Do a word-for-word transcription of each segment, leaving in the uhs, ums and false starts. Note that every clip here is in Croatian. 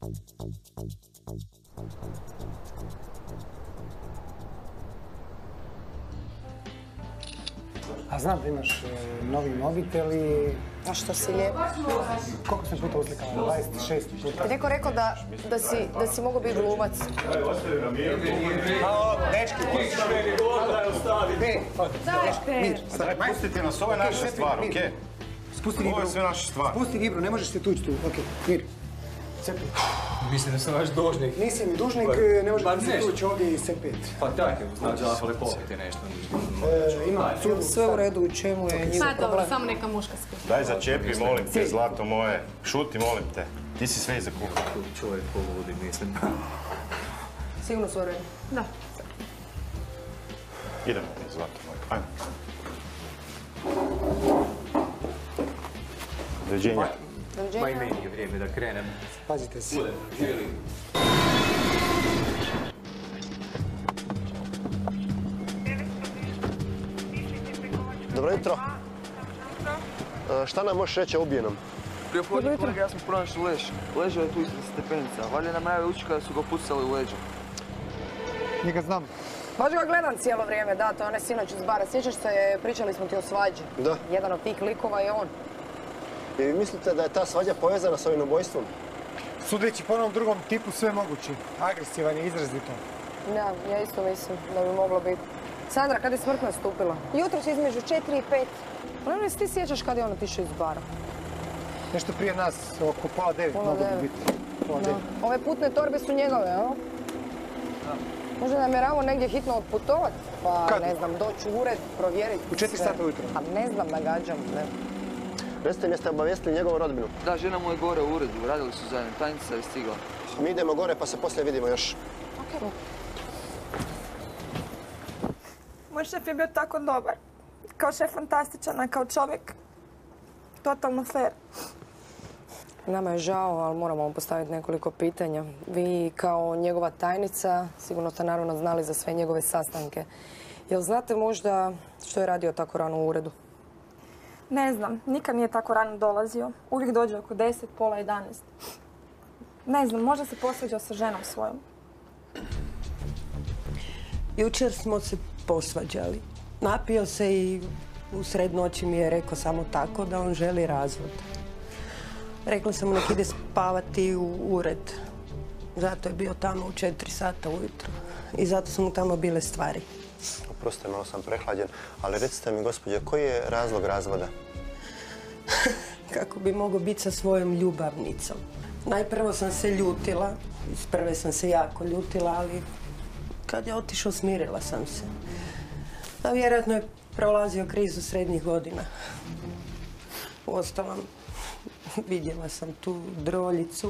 A znam da imaš novi mobitel i... A što si lijep? Koliko sam puta uslikala? dvadeset šest puta. Ti neko rekao da, da, si, da si mogu biti glumac. Halo, dečki, pustiš meni voda, ostavi. Mir, mir. Pustite nas, ovo je naša stvar, okej? Spusti vibru. Ovo je sve naša stvar. Spusti vibru, ne možeš se tući tu. Okej, mir. Cepet. Mislim da sam vaš dužnik. Nisi mi dužnik, ne možeš se tući ovdje i cepet. Pa tako, znači da sam lepopiti nešto. Ima curu. Sve u redu, u čemu je njihov Sad dobro, problem? samo neka muška spije. Daj začepi, molim te, zlato moje. Šuti, molim te. Ti si sve iza kuha. Čovjek poludi, mislim. Sigurno sve u redu. Da. Idemo, zlato moje. Ajmo. Doviđenja. Ma i meni je vrijeme da krenem. Pazite se. Dobro jutro. Šta nam možeš reći o ubijenom? Prije podne kolega ja smo pronašli lež. Ležao je tu ispred stepenica. Valjda nam najave ući kada su ga pucali u leđa. Njega znam. Baš ga gledam cijelo vrijeme, da, to je onaj sinoć iz bara. Sjećaš se, pričali smo ti o svađi. Da. Jedan od tih likova je on. I vi mislite da je ta svađa povezana s ovim ubojstvom? Sudeći po onom drugom tipu sve moguće. Agresivan je, izrazito. Da, ja isto mislim da bi moglo biti. Sandra, kad je smrt nastupila? Jutros između četiri i pet. Ali ne si ti sjećaš kad je on otišao iz bara? Nešto prije nas, oko pola devet Pola mogu devet. biti. Pola devet. Ove putne torbe su njegove, a? Možda namjeravamo negdje hitno otputovati, pa Kad? ne znam, doći u ured, provjeriti. U četiri sata ujutro. Pa ne znam, nagađam, ne. Recite mi, jeste obavijestili njegovu rodbinu? Da, žena mu je gore u uredu. Radili su zajedno. Tajnica je stigla. Mi idemo gore pa se poslije vidimo još. Okej. Moj šef je bio tako dobar. Kao šef fantastičan, a kao čovjek totalno fair. Nama je žao, ali moramo vam postaviti nekoliko pitanja. Vi kao njegova tajnica sigurno ste naravno znali za sve njegove sastanke. Jel znate možda što je radio tako rano u uredu? Ne znam, nikad nije tako rano dolazio. Uvijek dođe oko deset, pola jedanaest. Ne znam, možda se posvađao sa ženom svojom. Jučer smo se posvađali. Napio se i u sred noći mi je rekao samo tako da on želi razvod. Rekla sam mu nek ide spavati u ured. Zato je bio tamo u četiri sata ujutro. I zato su mu tamo bile stvari. Oprostite, malo sam prehlađen, ali recite mi, gospođo, koji je razlog razvoda? Kako bi mogao biti sa svojom ljubavnicom. Najprvo sam se ljutila, iz prve sam se jako ljutila, ali kad je otišao smirila sam se. A vjerojatno je prolazio krizu srednjih godina. Uostalom, vidjela sam tu droljicu.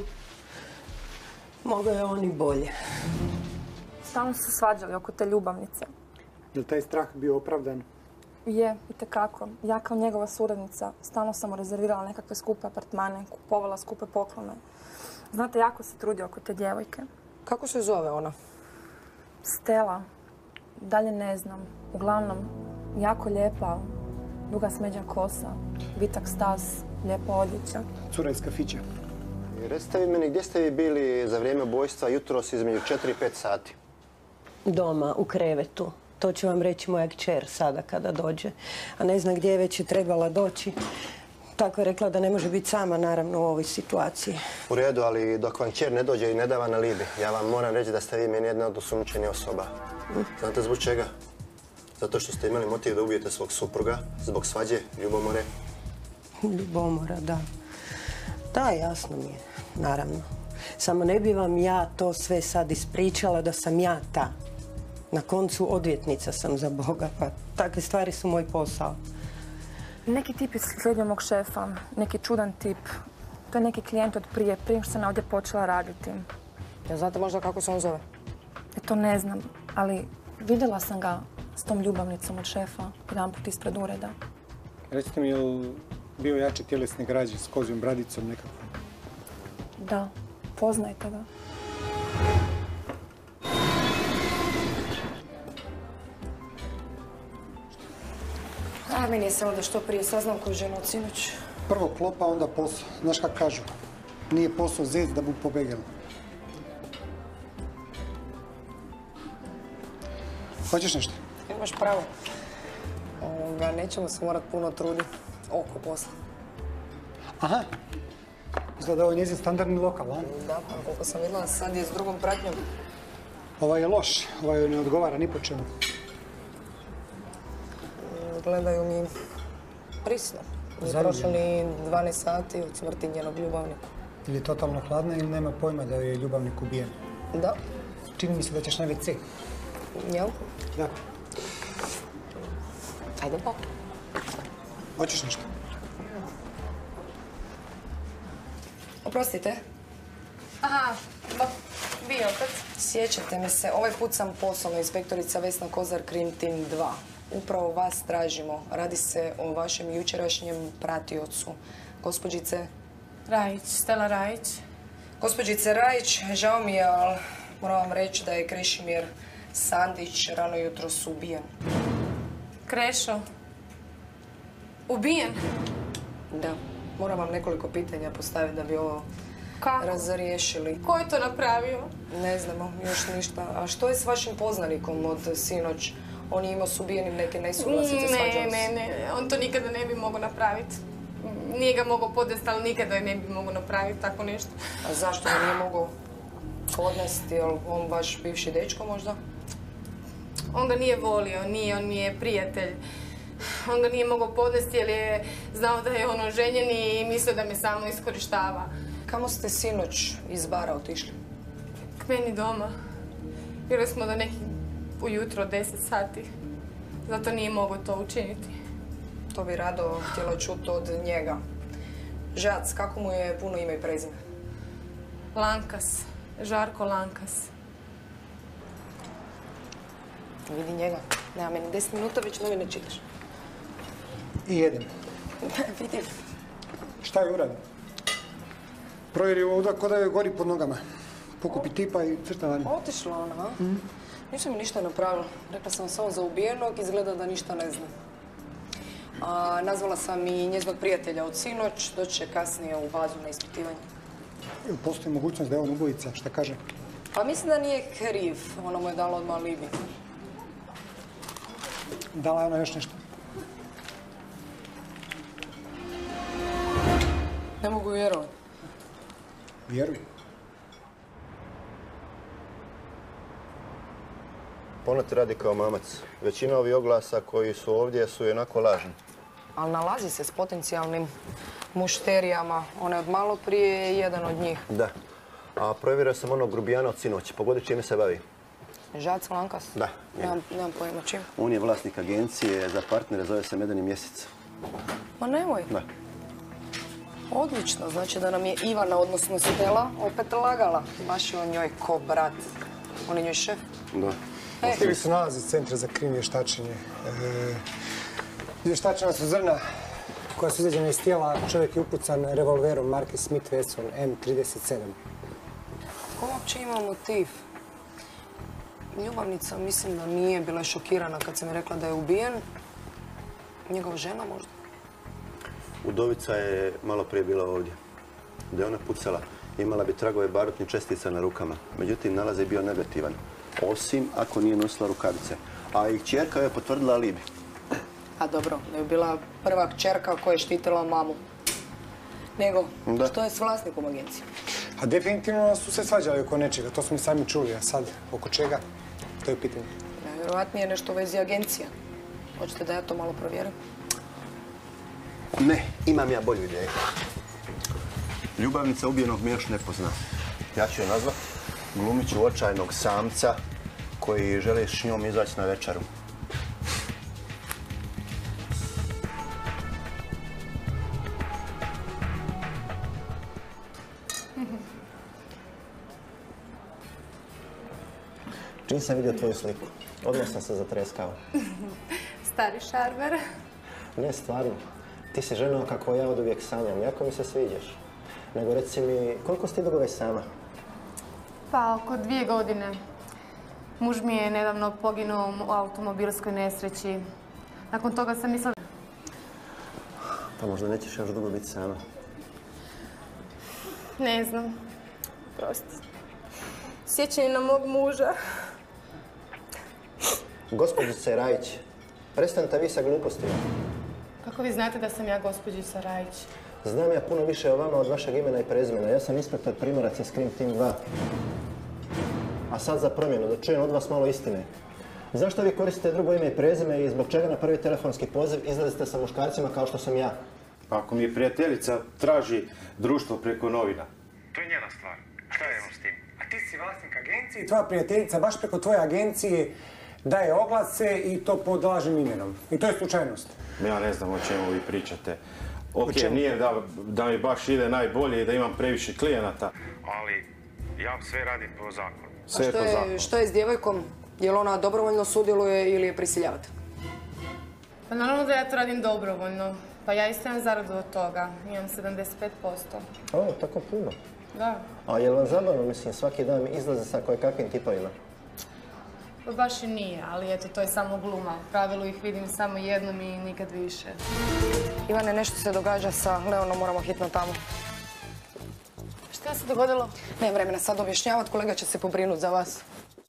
Mogao je on i bolje. Stalno su se svađali oko te ljubavnice. Je li taj strah bio opravdan? Je, itekako. Ja kao njegova suradnica stalno sam mu rezervirala nekakve skupe apartmane, kupovala skupe poklone. Znate, jako se trudio oko te djevojke. Kako se zove ona? Stela. Dalje ne znam. Uglavnom, jako lijepa, duga smeđa kosa, vitak stas, lijepa odjeća. Cura iz kafića. I recite vi meni, gdje ste vi bili za vrijeme ubojstva jutros između četiri i pet sati? Doma, u krevetu. To će vam reći moja kćer sada kada dođe. A ne zna gdje je već je trebala doći. Tako je rekla da ne može biti sama, naravno, u ovoj situaciji. U redu, ali dok vam kćer ne dođe i ne da vam alibi, ja vam moram reći da ste vi meni jedna od osumnjičenih osoba. Znate zbog čega? Zato što ste imali motiv da ubijete svog supruga, zbog svađe, ljubomore. Ljubomora, da. Da, jasno mi je, naravno. Samo ne bi vam ja to sve sad ispričala da sam ja ta. Na koncu odvjetnica sam za Boga, pa takve stvari su moj posao. Neki tip je slijedio mog šefa, neki čudan tip. To je neki klijent od prije, prije što sam ovdje počela raditi. Ja znate možda kako se on zove? E to ne znam, ali vidjela sam ga s tom ljubavnicom od šefa jedan put ispred ureda. Recite mi, je li bio jače tjelesne građe s kozjom bradicom nekakvom? Da, poznajte ga. A, meni je samo da što prije saznam koju ženu od sinoć. Prvo klopa, onda posao. Znaš kak kažu? Nije posao zec da bu pobegel. Hoćeš nešto? Imaš pravo. Ovoga, nećemo se morat puno truditi oko posla. Aha. Izgleda da je ovo njezin standardni lokal, a? Da, pa koliko sam vidjela, sad je s drugom pratnjom. Ovaj je loš, ovaj joj ne odgovara ni po čemu. Gledaju mi prisno. Nije Zaljubljena. prošlo ni dvanaest sati od smrti njenog ljubavnika. Ili je totalno hladna ili nema pojma da joj je ljubavnik ubijen. Da, Čini mi se da ćeš na ve ce. jel? Da. Ajde pa. Hoćeš nešto? Oprostite, Aha, ba, vi opet. sjećate mi se, ovaj put sam poslovna inspektorica Vesna Kozar, Krim Tim dva. Upravo vas tražimo. Radi se o vašem jučerašnjem pratiocu. Gospođice, Rajić, Stela Rajić. gospođice Rajić, žao mi je, ali moram vam reći da je Krešimir Sandić rano jutros ubijen. Krešo. Ubijen? Da, moram vam nekoliko pitanja postaviti da bi ovo Kako? razriješili. Ko je to napravio? Ne znamo još ništa. A što je s vašim poznanikom od sinoć? On je imao s ubijenim neke nesuglasice, svađao Ne, se. ne, ne, on to nikada ne bi mogao napraviti. Nije ga mogao podnesti, ali nikada ne bi mogao napraviti tako nešto. A zašto ga nije mogao podnesti? Jel on vaš bivši dečko možda? On ga nije volio, nije, on mi je prijatelj. On ga nije mogao podnesti jer je znao da je on oženjen i mislio da me samo iskorištava. Kamo ste sinoć iz bara otišli? K meni doma. Bili smo do nekih ujutro, deset sati. Zato nije mogao to učiniti. To bi rado htjela čuti od njega. Žac, kako mu je puno ime i prezime? Lankas. Žarko Lankas. Vidi njega. Nema meni deset minuta, već novine čitaš. I jedem. Vidim. Šta je uradio? Provjeri ovdje ko da joj gori pod nogama. Pokupi tipa i crta vani. Otišla ona, a? Ništa mi ništa napravila. Rekla sam samo za ubijenog, izgleda da ništa ne zna. A, nazvala sam i njezinog prijatelja od sinoć, doći će kasnije u bazu na ispitivanje. Ili postoji mogućnost da je on ubojica, šta kaže? Pa mislim da nije kriv, ona mu je dala odmah alibi. Dala je ona još nešto? Ne mogu vjerovati. Vjeruj. Ona ti radi kao mamac. Većina ovih oglasa koji su ovdje su jednako lažni. Ali nalazi se s potencijalnim mušterijama. Ona je od malo prije jedan od njih. Da. A provjerio sam onog grubijana od sinoć. Pogodi čime se bavi. Žac Lankas? Da. Nemam, nemam pojma čim. On je vlasnik agencije za partnere, zove se Medeni mjesec. Ma nemoj. Da. Odlično, znači da nam je Ivana, odnosno Stela, opet lagala. Baš je on njoj ko brat. On je njoj šef. Da. E, Stigli su nalazi Centra za krim vještačenje. E, Vještačena su zrna koja su izvađena iz tijela. Čovjek je upucan revolverom marke Smith Wesson M trideset sedam. ko uopće ima motiv? Ljubavnica mislim da nije bila šokirana kad sam mi rekla da je ubijen. Njegova žena možda? Udovica je malo prije bila ovdje. Da je ona pucala, imala bi tragove barutnih čestica na rukama. Međutim, nalaz je bio negativan. Osim ako nije nosila rukavice. A i kćerka je potvrdila alibi. A dobro, da je bila prva kćerka koja je štitila mamu. Nego, Da. što je s vlasnikom agencije? A definitivno su se svađali oko nečega, to smo i sami čuli, a sad oko čega? To je pitanje. Najvjerojatnije nešto u vezi agencija. Hoćete da ja to malo provjerim? Ne, imam ja bolju ideju. Ljubavnica ubijenog me još ne pozna. Ja ću je nazvat glumiću očajnog samca koji želi s njom izaći na večeru. Čim sam vidio tvoju sliku, odmah sam se zatreskao. Stari šarmer. Ne, stvarno. Ti si žena kako ja od uvijek sanjam. Jako mi se sviđaš. Nego reci mi, koliko si ti dugo već sama? Pa oko dvije godine. Muž mi je nedavno poginuo u automobilskoj nesreći. Nakon toga sam mislila... Pa možda nećeš još dugo biti sama. Ne znam. Prosti. Sjećanje na mog muža. Gospođice Rajić, prestanite vi sa glupostima. Kako vi znate da sam ja gospođica Rajić? Znam ja puno više o vama od vašeg imena i prezimena. Ja sam inspektor Primorac iz Krim Team dva. A sad za promjenu, da čujem od vas malo istine. Zašto vi koristite drugo ime i prezime i zbog čega na prvi telefonski poziv izlazite sa muškarcima kao što sam ja? Pa ako mi je prijateljica traži društvo preko novina. To je njena stvar. Šta je ono s tim? A ti si vlasnik agencije i tvoja prijateljica baš preko tvoje agencije daje oglase i to pod lažnim imenom. I to je slučajnost. Ja ne znam o čemu vi pričate. Ok, nije da, da mi baš ide najbolje i da imam previše klijenata, ali ja sve radim po zakonu. Sve A što po je, zakonu. što je s djevojkom? Je li ona dobrovoljno sudjeluje ili je prisiljavate? Pa naravno da ja to radim dobrovoljno. Pa ja isto imam zaradu od toga. Imam sedamdeset pet posto. O, tako puno. Da. A je li vam zabavno, mislim, svaki dan mi izlaze sa kojekakvim tipovima? Pa baš i nije, ali eto, to je samo gluma. U pravilu ih vidim samo jednom i nikad više. Ivane, nešto se događa sa Leonom, moramo hitno tamo. Šta se dogodilo? Nema vremena sad objašnjavati, kolega će se pobrinuti za vas.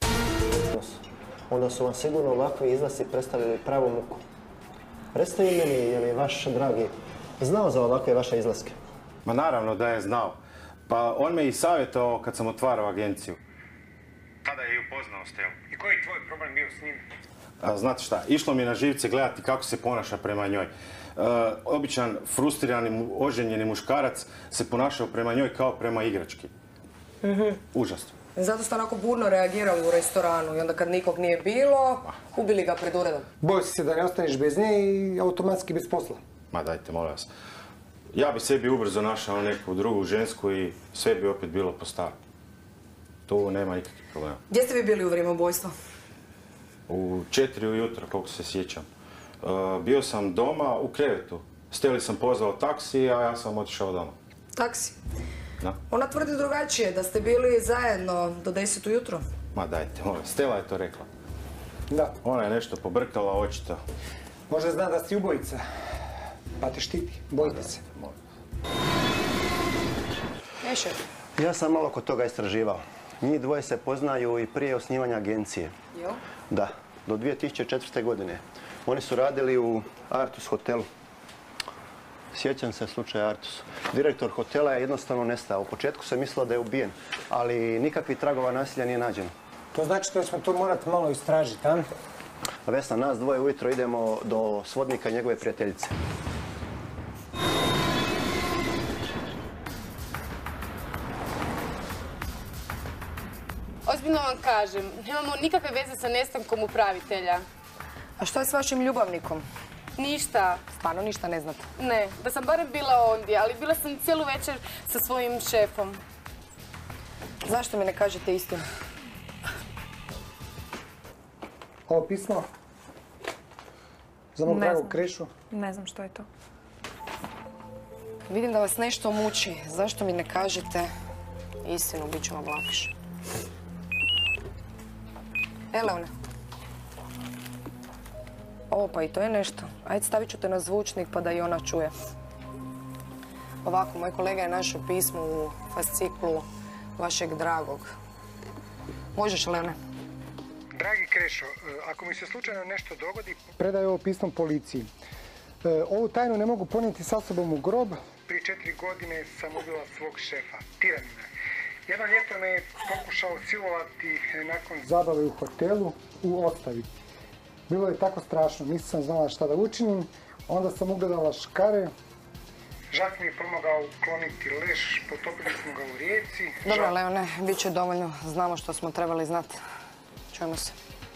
Onda su vam sigurno ovakvi izlasi predstavili pravu muku. Recite mi meni, je li vaš dragi znao za ovakve vaše izlaske? Ma naravno da je znao. Pa on me i savjetovao kad sam otvarao agenciju. Tada je i upoznao s Stelu. I koji je tvoj problem bio s njim? A, znate šta, išlo mi na živce gledati kako se ponaša prema njoj. E, običan, frustrirani, oženjeni muškarac se ponašao prema njoj kao prema igrački. Mm-hmm. Užasno. Zato ste onako burno reagirali u restoranu i onda kad nikog nije bilo, ubili ga pred uredom. Bojio si se da ne ostaneš bez nje i automatski bez posla. Ma dajte, molim vas. Ja bi sebi ubrzo našao neku drugu žensku i sve bi opet bilo po starom. Tu nema nikakvih problema. Gdje ste vi bili u vrijeme ubojstva? U četiri ujutro, koliko se sjećam. Uh, bio sam doma u krevetu. Steli sam pozvao taksi, a ja sam otišao doma. Taksi? Da. Ona tvrdi drugačije, da ste bili zajedno do deset ujutro. Ma dajte, molim. Stela je to rekla. Da. Ona je nešto pobrkala, očito. Možda zna da si ubojica, pa te štiti. Bojite se. E, šef. Ja sam malo kod toga istraživao. Njih dvoje se poznaju i prije osnivanja agencije. Jo? Da, do dvije tisuće četvrte. godine. Oni su radili u Artus hotelu. Sjećam se slučaja Artus. Direktor hotela je jednostavno nestao. U početku se mislilo da je ubijen, ali nikakvih tragova nasilja nije nađeno. To znači da smo to morati malo istražiti, a? Vesna, nas dvoje ujutro idemo do svodnika njegove prijateljice. Ozbiljno vam kažem, nemamo nikakve veze sa nestankom upravitelja. A što je s vašim ljubavnikom? Ništa. Stvarno ništa ne znate? Ne, da sam barem bila ondje, ali bila sam cijelu večer sa svojim šefom. Zašto mi ne kažete istinu? Ovo pismo? Za mog Ne dragog znam. Krešu? Ne znam što je to. Vidim da vas nešto muči. Zašto mi ne kažete istinu? Bit ću vam lakše. E, Leone. O, pa i to je nešto. Ajde, stavit ću te na zvučnik pa da i ona čuje. Ovako, moj kolega je našao pismo u fasciklu vašeg dragog. Možeš, Leone? Dragi Krešo, ako mi se slučajno nešto dogodi, predaj ovo pismo policiji. Ovu tajnu ne mogu ponijeti sa sobom u grob. Prije četiri godine sam ubila svog šefa, tiranina. Jedan ljeto me je pokušao silovati nakon zabave u hotelu u Ostavi. Bilo je tako strašno, nisam znala šta da učinim. Onda sam ugledala škare. Žak mi je pomogao ukloniti leš, potopili smo ga u rijeci. Dobro, Leone, bit će dovoljno. Znamo što smo trebali znati. Čujemo se.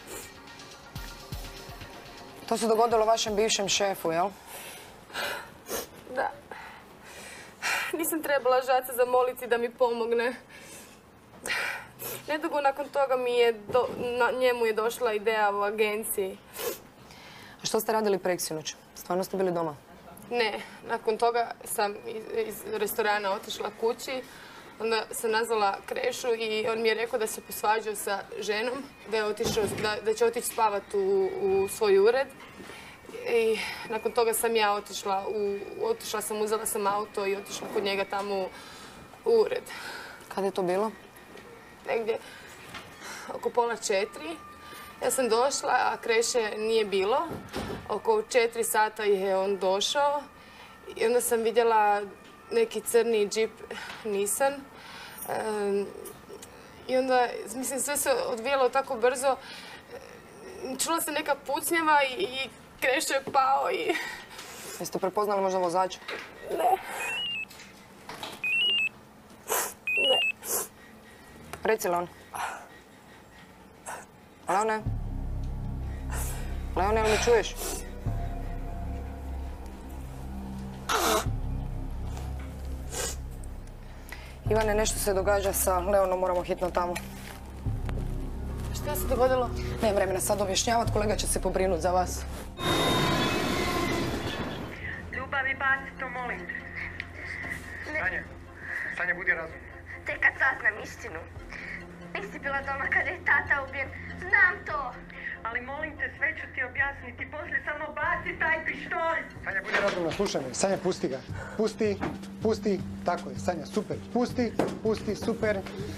To se dogodilo vašem bivšem šefu, jel? Da. Nisam trebala Žaca zamoliti da mi pomogne. Nedugo nakon toga mi je do, na, njemu je došla ideja u agenciji. A što ste radili preksinoć? Stvarno ste bili doma? Ne, nakon toga sam iz, iz restorana otišla kući. Onda sam nazvala Krešu i on mi je rekao da se posvađao sa ženom, da, je otišao, da, da će otići spavati u, u svoj ured. I nakon toga sam ja otišla, u, otišla sam, uzela sam auto i otišla kod njega tamo u ured. Kada je to bilo? Negdje oko pola četiri. Ja sam došla, a Kreše nije bilo. Oko četiri sata je on došao i onda sam vidjela neki crni džip Nissan. Um, I onda, mislim, sve se odvijalo tako brzo. Čula se neka pucnjava i, i Krešo je pao i... Jeste prepoznali možda vozača? Ne. Ne. Reci, Leon. Leone? Leone, jel me čuješ? Ivane, nešto se događa sa Leonom, moramo hitno tamo. Šta se dogodilo? Nemam vremena sad objašnjavati, kolega će se pobrinuti za vas. Ljubavi, baci to, molim te. Sanja, Sanja, budi razumna. Tek kad saznam istinu. Nisi bila doma kada je tata ubijen. Znam to. Ali molim te, sve ću ti objasniti. Poslije samo baci taj pištolj. Sanja, budi razumna, slušaj me. Sanja, pusti ga. Pusti, pusti. Tako je, Sanja, super. Pusti, pusti, super.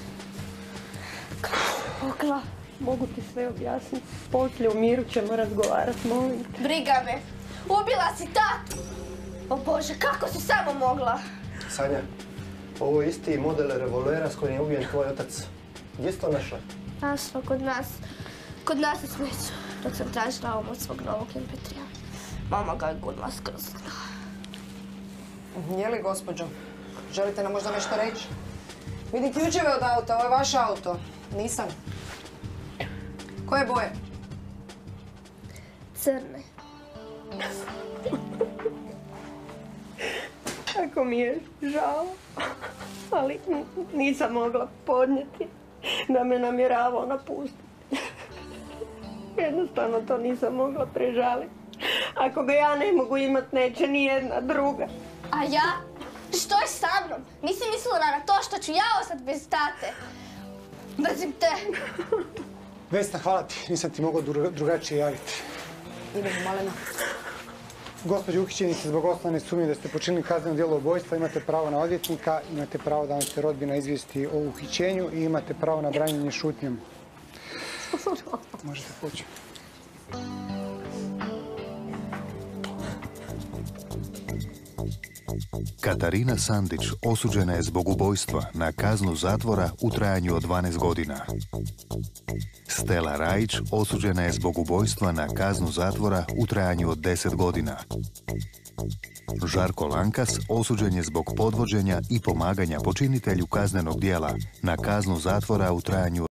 Okla, mogu ti sve objasniti. Poslije u miru ćemo razgovarati, molim te. Briga me. Ubila si tatu. O Bože, kako si samo mogla? Sanja, ovo je isti model revolvera s kojim je ubijen tvoj otac. Gdje si to našla? Našla kod nas. Kod nas u smeću. Dok sam tražila ovom od svog novog em pe tri-a. Mama ga je gurnula skroz. Je li, gospođo? Želite nam možda nešto reći? Vidim ključeve od auta, ovo je vaš auto. Nisam. Koje boje? Crne. Tako mi je žao, ali nisam mogla podnijeti da me namjeravao napustiti. Jednostavno to nisam mogla prežaliti. Ako ga ja ne mogu imat, neće ni jedna druga. A ja? Što je sa mnom? Nisi mislila na to što ću ja ostat bez tate? Mrzim te. Vesna, hvala ti. Nisam ti mogao drugačije javiti. Idemo, Malena. Gospođo, uhićeni ste zbog osnovne sumnje da ste počinili kazneno djelo ubojstva, imate pravo na odvjetnika, imate pravo da vam se rodbina izvijesti o uhićenju i imate pravo na branjenje šutnjom. Možete poći. Katarina Sandić osuđena je zbog ubojstva na kaznu zatvora u trajanju od dvanaest godina. Stela Rajić osuđena je zbog ubojstva na kaznu zatvora u trajanju od deset godina. Žarko Lankas osuđen je zbog podvođenja i pomaganja počinitelju kaznenog djela na kaznu zatvora u trajanju